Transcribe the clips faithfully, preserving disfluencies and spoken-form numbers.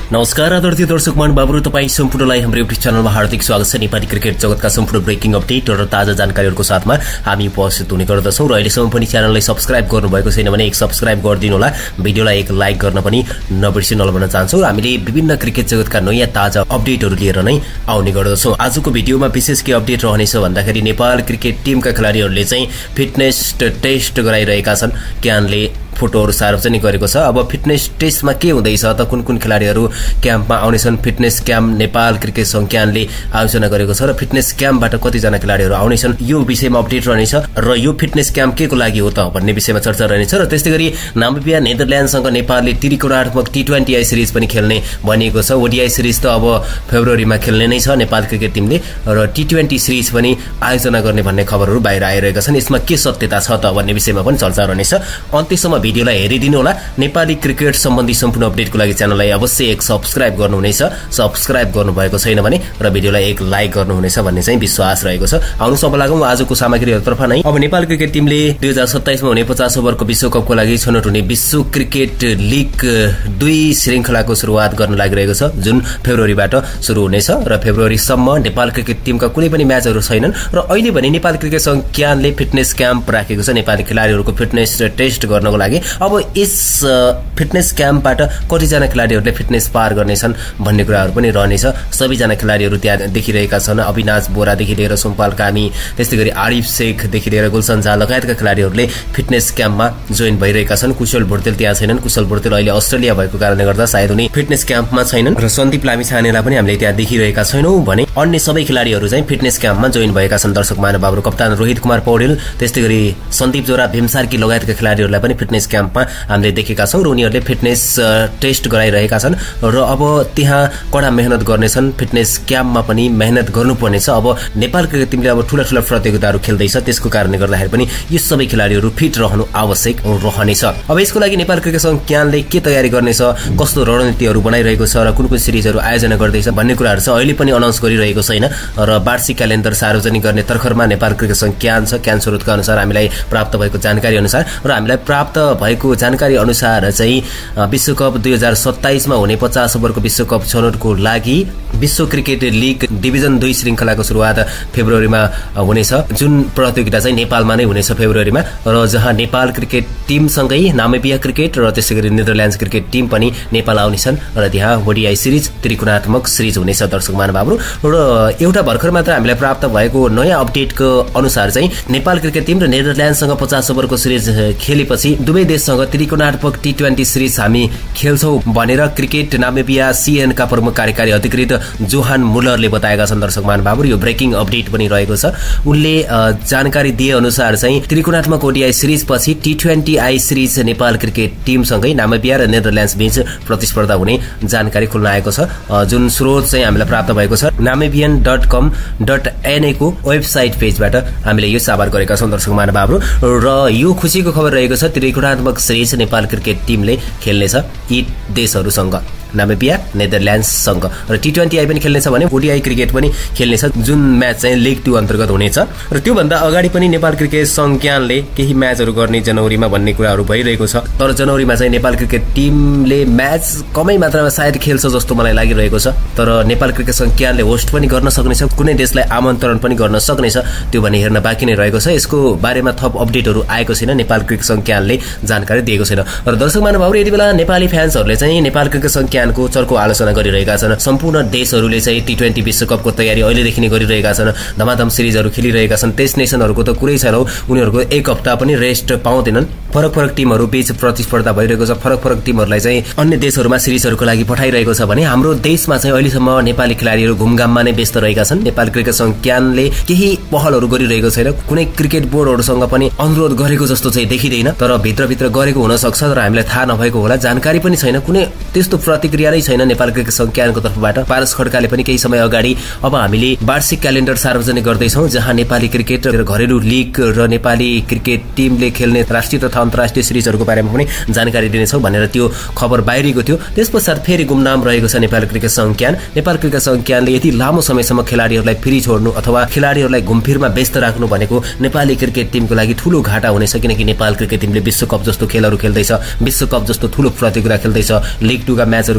नमस्कार आदरणीय दर्शक महानुभावहरु, तपाई सम्पूर्णलाई हाम्रो युट्युब च्यानलमा हार्दिक स्वागत छ। नेपाली क्रिकेट जगतका सम्पूर्ण ब्रेकिङ अपडेट र ताजा जानकारीहरुको साथमा हामी उपस्थित हुने गर्दछौं र अहिलेसम्म पनि च्यानललाई सब्स्क्राइब गर्नुभएको छैन भने एक सब्स्क्राइब गरिदिनु होला, भिडियोलाई एक लाइक गर्न पनि नबिर्सिनु होला भन्न चाहन्छौं। हामीले विभिन्न क्रिकेट जगतका नयाँ ताजा अपडेटहरु लिएर नै आउने गर्दछौं। आजको भिडियोमा विशेष के अपडेट रहनेछ भन्दाखेरि नेपाल क्रिकेट टिमका खेलाडीहरुले चाहिँ फिटनेस टेस्ट गराइरहेका छन्। क्यानले फोटोहरु सार्वजनिक गरेको छ। अब फिटनेस टेस्टमा के हुँदैछ त, कुन कुन खेलाडीहरु क्याम्पमा आउनेछन्, फिटनेस क्याम्प नेपाल क्रिकेट संघ क्यानले आयोजना गरेको छ र फिटनेस क्याम्पबाट कतिजना खेलाडीहरु आउनेछन् यो विषयमा अपडेट रहनेछ र यो फिटनेस क्याम्प के को लागि हो त भन्ने विषयमा चर्चा रहनेछ। र त्यस्तैगरी नामिबिया नेदरल्यान्डसँग नेपालले त्रिकोणात्मक टी ट्वेन्टी आई सिरिज पनि खेल्ने भनिएको छ। ओडीआई सिरिज त अब फेब्रुअरीमा खेल्ने नै छ नेपाल क्रिकेट टिमले र टी ट्वेन्टी सिरिज पनि आयोजना गर्ने भन्ने खबरहरु बाहिर आइरहेका छन्। यसमा के सत्यता छ त भन्ने विषयमा पनि चर्चा रहनेछ। अन्त्यसम्म भिडियोलाई हेरिदिनु होला। नेपाली क्रिकेट सम्बन्धी सम्पूर्ण अपडेटको लागि च्यानललाई अवश्य एक सब्स्क्राइब गर्नुहुनेछ, सब्स्क्राइब गर्नुभएको छैन भने र भिडियोलाई एक लाइक गर्नुहुनेछ भन्ने चाहिँ विश्वास रहेको छ। आउनुहोस् अब लागौं आजको सामग्रीहरुतर्फ नै। अब नेपाल क्रिकेट टिमले दुई हजार सत्ताइस मा हुने पचास ओभरको विश्वकपको लागि छनौट हुने विश्व क्रिकेट लीग दुई श्रृंखलाको सुरुवात गर्न लागिरहेको छ, जुन फेब्रुअरीबाट सुरु हुनेछ र फेब्रुअरीसम्म नेपाल क्रिकेट टिमका कुनै पनि म्याचहरु छैनन् र अहिले भने नेपाल क्रिकेट संघ क्यानले फिटनेस क्याम्प राखेको छ नेपाली खेलाडीहरुको फिटनेस टेस्ट गर्नको लागि। अब यस फिटनेस क्याम्पबाट कतिजना खेलाडीहरुले फिटनेस पार गर्नेछन् भन्ने कुराहरु पनि रहनेछ। सबैजना खेलाडीहरु त्यहाँ देखिरहेका छन्। अविनाश बोरादेखि लिएर सोमपाल कामी, त्यस्तैगरी आरिफ शेखदेखि लिएर गुलशन झा लगायतका खेलाडीहरुले फिटनेस क्याम्पमा जोइन भइरहेका छन्। कुशल भुर्तेल त्यहाँ छैनन्। कुशल भुर्तेल अहिले अस्ट्रेलिया भएको कारणले गर्दा सायद उनी फिटनेस क्याम्पमा छैनन् र सन्दीप लामिछानेलाई पनि हामीले त्यहाँ देखिरहेका छैनौं भने अन्य सबै खेलाडीहरु चाहिँ फिटनेस क्याम्पमा जोइन भएका छन्। दर्शक महानुभावहरु, कप्तान रोहित कुमार पौडेल, त्यस्तैगरी सन्दीप जोरा, भीमसार्की लगायतका खेलाडीहरुलाई पनि फिटनेस क्याम्पमा हामीले देखेका छौं र उनीहरुले फिटनेस टेस्ट गराइरहेका छन् र अब त्यहाँ कडा मेहनत गर्नेछन्। फिटनेस क्याम्पमा पनि मेहनत गर्नुपर्नेछ। अब नेपाल क्रिकेट टिमले अब ठूला ठूला प्रतियोगिताहरु खेल्दैछ, त्यसको कारणले गर्दाखेरि पनि यो सबै खेलाडीहरु फिट रहनु आवश्यक रहनेछ। अब यसको लागि नेपाल क्रिकेट संघ क्यानले के तयारी गर्नेछ, कस्तो रणनीतिहरु बनाइरहेको छ र कुन कुन सिरिजहरु आयोजना गर्दैछ भन्ने कुराहरु चाहिँ अहिले पनि अनाउन्स गरिरहेको छैन र वार्षिक क्यालेन्डर सार्वजनिक गर्ने तर्खरमा नेपाल क्रिकेट संघ क्यान छ। क्यान स्रोतका अनुसार हामीलाई प्राप्त भएको जानकारी अनुसार र हामीलाई प्राप्त भएको जानकारी अनुसार चाहिँ विश्वकप दुई हजार सत्ताइस मा हुने पचास ओभरको विश्वकप छनौटको लागि विश्व क्रिकेट लीग डिभिजन दुई श्रृंखलाको सुरुवात फेब्रुअरीमा हुनेछ, जुन प्रतियोगिता चाहिँ नेपालमा नै हुनेछ फेब्रुअरीमा र जहाँ नेपाल क्रिकेट टिम सँगै नामिबिया क्रिकेट र त्यसैगरी नेदरल्यान्ड्स क्रिकेट टिम पनि नेपाल आउनेछन् र त्यहाँ ओडीआई सिरिज त्रिकोणात्मक सिरिज हुनेछ। दर्शक महानुभावहरु, र एउटा भर्खर मात्र हामीलाई प्राप्त भएको नयाँ अपडेटको अनुसार चाहिँ नेपाल क्रिकेट टिम र नेदरल्यान्डसँग पचास ओभरको सिरिज खेलेपछि दुवै देशसँग त्रिकोणात्मक टी ट्वेन्टी सिरिज हामी खेल्छौं भनेर क्रिकेट नामिबिया सीएन का प्रमुख कार्यकारी अधिकृत जोहान मुलरले बताएका छन्। दर्शक महानुभावहरु, यो ब्रेकिङ अपडेट पनि रहेको छ। उनले जानकारी दिए अनुसार चाहिँ त्रिकोणात्मक ओडीआई सिरिज पछि T twenty I series Nepal cricket team सँगै नामिबिया र नेदरल्यान्ड्स बीच प्रतिस्पर्धा हुने जानकारी खुल्न आएको छ, जुन स्रोत चाहिँ हामीलाई प्राप्त भएको छ Namibian dot com dot NA को वेबसाइट पेजबाट हामीले यो साभार गरेका छौं। दर्शक महानुभावहरु, र यो खुशीको खबर रहेको छ, त्रिकोणात्मक सिरिज नेपाल क्रिकेट टिमले खेल्नेछ यी देशहरुसँग, नामिबिया नेदरल्यान्ड्ससँग र टी ट्वेन्टी आई पनि खेल्नेछ भने ओडीआई क्रिकेट पनि खेल्नेछ, जुन म्याच चाहिँ लिग टू अन्तर्गत हुनेछ। र त्यो भन्दा अगाडि पनि नेपाल क्रिकेट संघ क्यानले केही म्याचहरु गर्ने जनवरीमा भन्ने कुराहरु भइरहेको छ, तर जनवरीमा चाहिँ नेपाल क्रिकेट टिमले म्याच कमै मात्रामा सायद खेल्छ जस्तो मलाई लागिरहेको छ। तर नेपाल क्रिकेट संघ क्यानले होस्ट पनि गर्न सक्नेछ, कुनै देशलाई आमन्त्रण पनि गर्न सक्नेछ, त्यो भने हेर्न बाँकी नै रहेको छ। यसको बारेमा थप अपडेटहरु आएको छैन, नेपाल क्रिकेट संघ क्यानले जानकारी दिएको छैन। र दर्शक महानुभावहरु, यति बेला नेपाली फ्यान्सहरुले चाहिँ नेपाल क्रिकेट संघ क्यानको चर्को आलोचना गरिरहेका छन्। सम्पूर्ण देशहरुले चाहिँ टी ट्वेन्टी विश्वकपको तयारी अहिलेदेखि नै गरिरहेका छन्, धमाधम सिरिजहरु खेलिरहेका छन्। टेस्ट नेसनहरुको त कुरै छैन, उनीहरुको एक हप्ता पनि रेस्ट पाउँदैनन्। फरक फरक टिमहरु बीच प्रतिस्पर्धा भइरहेको छ, फरक फरक टिमहरुलाई चाहिँ अन्य देशहरुमा सिरिजहरुको लागि पठाइरहेको छ भने हाम्रो देशमा चाहिँ अहिलेसम्म नेपाली खेलाडीहरु घुमघाममा नै व्यस्त रहेका छन्। नेपाल क्रिकेट संघ क्यानले केही पहलहरु गरिरहेको छैन, कुनै क्रिकेट बोर्डहरुसँग पनि अनुरोध गरेको जस्तो चाहिँ देखिदैन, तर भित्रभित्र गरेको हुन सक्छ र हामीलाई थाहा नभएको होला, जानकारी पनि छैन, कुनै त्यस्तो प्रतिक्रिया नै छैन नेपाल क्रिकेट संघ क्यानको तर्फबाट। पारस खड्काले पनि केही समय अगाडि अब हामीले वार्षिक क्यालेन्डर सार्वजनिक गर्दैछौं, जहाँ नेपाली क्रिकेट र घरेलु लीग र नेपाली क्रिकेट टिमले खेल्ने राष्ट्रिय तथा अन्तर्राष्ट्रिय सिरिजहरुको बारेमा पनि जानकारी दिनेछौं भनेर त्यो खबर बाहिरिएको थियो। त्यसपश्चात फेरि गुमनाम रहेको छ नेपाल क्रिकेट संघ क्यान। नेपाल क्रिकेट संघ क्यानले यति लामो समयसम्म खेलाडीहरुलाई फ्री छोड्नु अथवा खेलाडीहरुलाई घुमफिरमा व्यस्त राख्नु भनेको नेपाली क्रिकेट टिमको लागि ठूलो घाटा हुनेछ, किनकि नेपाल क्रिकेट टिमले विश्वकप जस्तो खेलहरु खेल्दैछ, विश्वकप जस्तो ठूलो प्रतियोगिता खेल्दैछ, लीग टू का म्याचहरु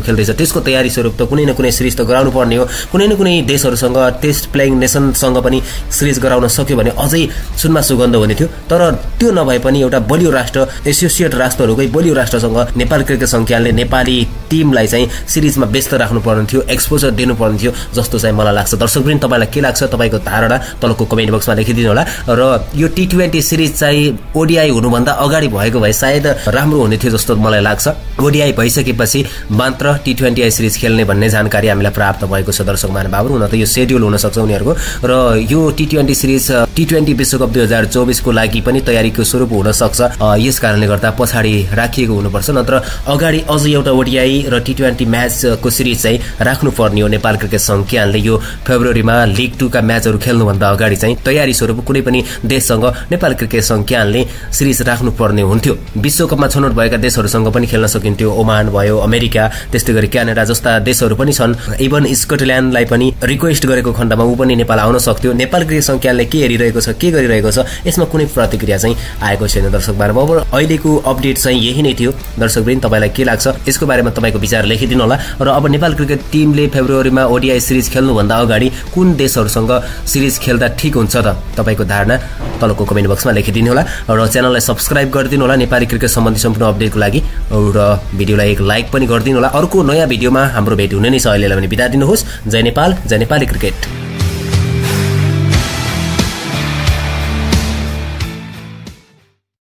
खेल्दैछ त्यसको तयारी स्वरूप त कुनै न कुनै सिरिज त गराउनु पर्ने हो। कुनै न कुनै देशहरूसँग टेस्ट प्लेइङ नेसनसँग पनि सिरिज गराउन सक्यो भने अझै सुनमा सुगन्ध हुने थियो। तर त्यो नभए पनि एउटा बलियो राष्ट्र एसोसिएट राष्ट्रहरूकै बलियो राष्ट्रसँग नेपाल क्रिकेट संघले नेपाली टिमलाई चाहिँ सिरिजमा व्यस्त राख्नु पर्ने थियो, एक्सपोजर दिनु पर्ने थियो जस्तो चाहिँ मलाई लाग्छ। दर्शकवृन्द तपाईलाई के लाग्छ तपाईको धारणा तलको कमेन्ट बक्समा लेखिदिनु होला। र यो टी ट्वेन्टी सिरिज चाहिँ ओडिआई हुनुभन्दा अगाडि भएको भए सायद राम्रो हुने थियो जस्तो मलाई लाग्छ। ओडिआई भइसकेपछि मात्र टी ट्वेन्टी आई सिरिज खेल्ने भन्ने जानकारी हामीलाई प्राप्त भएको छ दर्शक महानुभावहरु। हुन त यो शेड्युल हुन सक्छ उनीहरूको र यो T twenty series T twenty विश्वकप दुई हजार चौबिस को लागि पनि तयारीको स्वरूप हुन सक्छ। यस कारणले गर्दा पछाडि राखिएको हुनुपर्छ, नत्र अगाडि अझ एउटा ओडिआई र टी ट्वेन्टी म्याचको सिरिज चाहिँ राख्नुपर्ने हो। नेपाल क्रिकेट संघले यो फेब्रुअरीमा लिग टू का म्याचहरू खेल्नुभन्दा अगाडि चाहिँ तयारी स्वरूप कुनै पनि देशसँग नेपाल क्रिकेट संघले सिरिज राख्नुपर्ने हुन्थ्यो। विश्वकपमा छनौट भएका देशहरूसँग पनि खेल्न सकिन्थ्यो। ओमान भयो, अमेरिका, त्यस्तै गरी क्यानाडा जस्ता देशहरू पनि छन्। इभन स्कटल्यान्डलाई पनि रिक्वेस्ट गरेको खण्डमा ऊ पनि नेपाल आउन सक्थ्यो। नेपाल क्रिकेट संघले के हेरिरहेको छ, के गरिरहेको छ, यसमा कुनै प्रतिक्रिया चाहिँ आएको छैन दर्शक महानुभाव। अहिलेको अपडेट चाहिँ यही नै थियो। दर्शकवृन्द तपाईलाई के लाग्छ यसको बारेमा तपाईको विचार लेखिदिनु होला। र अब नेपाल क्रिकेट टिमले फेब्रुअरीमा ओडिआई सिरिज खेल्नुभन्दा अगाडि कुन देशहरूसँग सिरिज खेल्दा ठिक हुन्छ त तपाईको धारणा तलको कमेन्ट बक्समा लेखिदिनु होला। र च्यानललाई सब्स्क्राइब गरिदिनु होला नेपाली क्रिकेट सम्बन्धी सम्पूर्ण अपडेटको लागि। र भिडियोलाई एक लाइक पनि गरिदिनु होला। अर्को नयाँ भिडियोमा हाम्रो भेट हुने नै छ। अहिलेलाई पनि बिदा दिनुहोस्। जय नेपाल, जय नेपाली क्रिकेट।